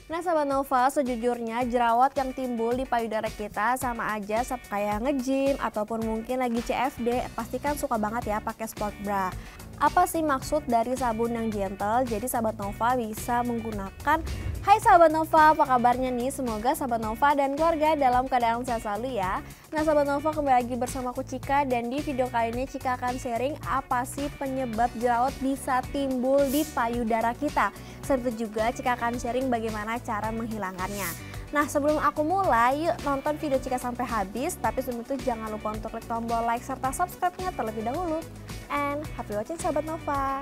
Nah Sahabat Nova, sejujurnya jerawat yang timbul di payudara kita sama aja kayak nge-gym ataupun mungkin lagi CFD, pasti kan suka banget ya pakai sport bra. Apa sih maksud dari sabun yang gentle? Jadi Sahabat Nova bisa menggunakan. Hai Sahabat Nova, apa kabarnya nih? Semoga Sahabat Nova dan keluarga dalam keadaan sehat selalu ya. Nah Sahabat Nova, kembali lagi bersama aku Cika, dan di video kali ini Cika akan sharing apa sih penyebab jerawat bisa timbul di payudara kita. Serta juga Cika akan sharing bagaimana cara menghilangkannya. Nah sebelum aku mulai, yuk nonton video Cika sampai habis. Tapi sebelum itu jangan lupa untuk klik tombol like serta subscribe-nya terlebih dahulu. And happy watching Sahabat Nova.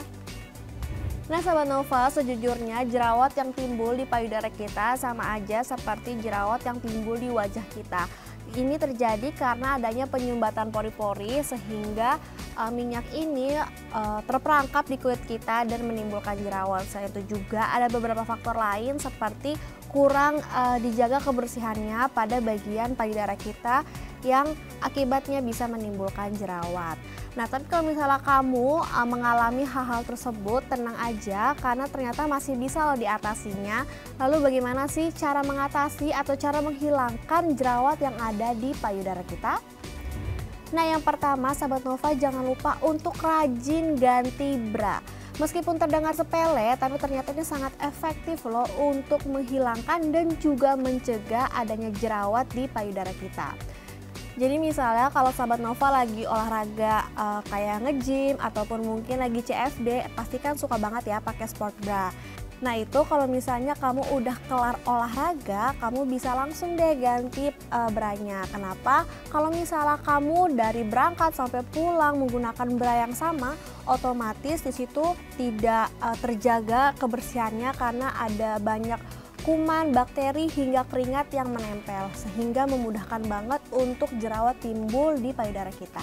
Nah Sahabat Nova, sejujurnya jerawat yang timbul di payudara kita sama aja seperti jerawat yang timbul di wajah kita. Ini terjadi karena adanya penyumbatan pori-pori sehingga minyak ini terperangkap di kulit kita dan menimbulkan jerawat. Selain itu juga ada beberapa faktor lain seperti kurang dijaga kebersihannya pada bagian payudara kita yang akibatnya bisa menimbulkan jerawat. Nah tapi kalau misalnya kamu mengalami hal-hal tersebut, tenang aja karena ternyata masih bisa loh diatasinya. Lalu bagaimana sih cara mengatasi atau cara menghilangkan jerawat yang ada di payudara kita? Nah yang pertama Sahabat Nova, jangan lupa untuk rajin ganti bra. Meskipun terdengar sepele, tapi ternyata ini sangat efektif loh untuk menghilangkan dan juga mencegah adanya jerawat di payudara kita. Jadi misalnya kalau Sahabat Nova lagi olahraga kayak nge-gym ataupun mungkin lagi CFD, pasti kan suka banget ya pakai sport bra. Nah itu kalau misalnya kamu udah kelar olahraga, kamu bisa langsung deh ganti branya. Kenapa? Kalau misalnya kamu dari berangkat sampai pulang menggunakan bra yang sama, otomatis di situ tidak terjaga kebersihannya karena ada banyak kuman, bakteri hingga keringat yang menempel sehingga memudahkan banget untuk jerawat timbul di payudara kita.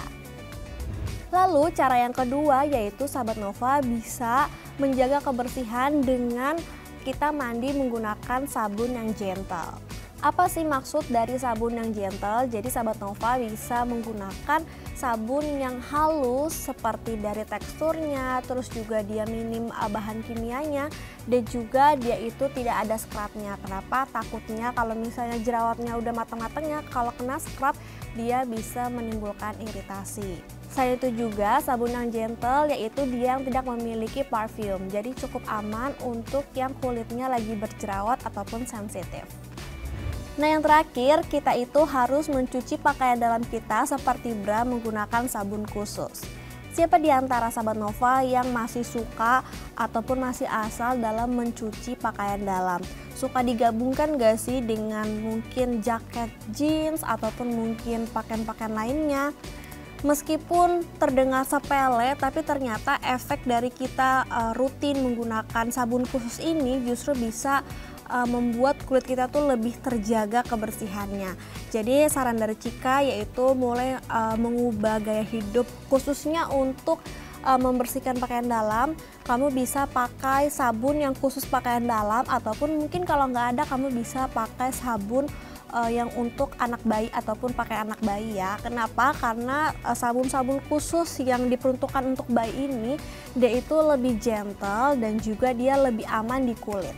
Lalu cara yang kedua yaitu Sahabat Nova bisa menjaga kebersihan dengan kita mandi menggunakan sabun yang gentle. Apa sih maksud dari sabun yang gentle? Jadi Sahabat Nova bisa menggunakan sabun yang halus seperti dari teksturnya, terus juga dia minim bahan kimianya, dan juga dia itu tidak ada scrubnya. Kenapa? Takutnya kalau misalnya jerawatnya udah matang-matangnya, kalau kena scrub dia bisa menimbulkan iritasi. Selain itu juga sabun yang gentle yaitu dia yang tidak memiliki parfum, jadi cukup aman untuk yang kulitnya lagi berjerawat ataupun sensitif. Nah yang terakhir, kita itu harus mencuci pakaian dalam kita seperti bra menggunakan sabun khusus. Siapa di antara Sahabat Nova yang masih suka ataupun masih asal dalam mencuci pakaian dalam? Suka digabungkan gak sih dengan mungkin jaket jeans ataupun mungkin pakaian-pakaian lainnya? Meskipun terdengar sepele, tapi ternyata efek dari kita rutin menggunakan sabun khusus ini justru bisa membuat kulit kita tuh lebih terjaga kebersihannya. Jadi saran dari Cika yaitu mulai mengubah gaya hidup khususnya untuk membersihkan pakaian dalam. Kamu bisa pakai sabun yang khusus pakaian dalam ataupun mungkin kalau nggak ada kamu bisa pakai sabun yang untuk anak bayi ataupun pakai anak bayi ya. Kenapa? Karena sabun-sabun khusus yang diperuntukkan untuk bayi ini dia itu lebih gentle dan juga dia lebih aman di kulit.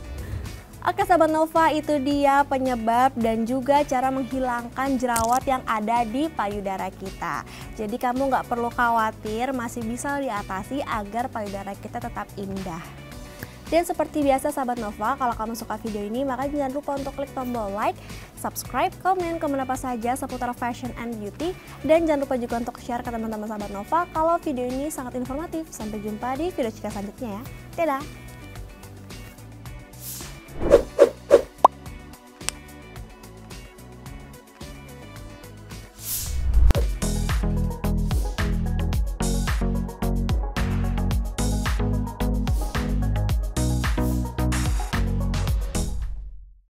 Oke Sahabat Nova, itu dia penyebab dan juga cara menghilangkan jerawat yang ada di payudara kita. Jadi kamu nggak perlu khawatir, masih bisa diatasi agar payudara kita tetap indah. Dan seperti biasa Sahabat Nova, kalau kamu suka video ini maka jangan lupa untuk klik tombol like, subscribe, komen apa saja seputar fashion and beauty. Dan jangan lupa juga untuk share ke teman-teman Sahabat Nova kalau video ini sangat informatif. Sampai jumpa di video Cika selanjutnya ya. Dadah!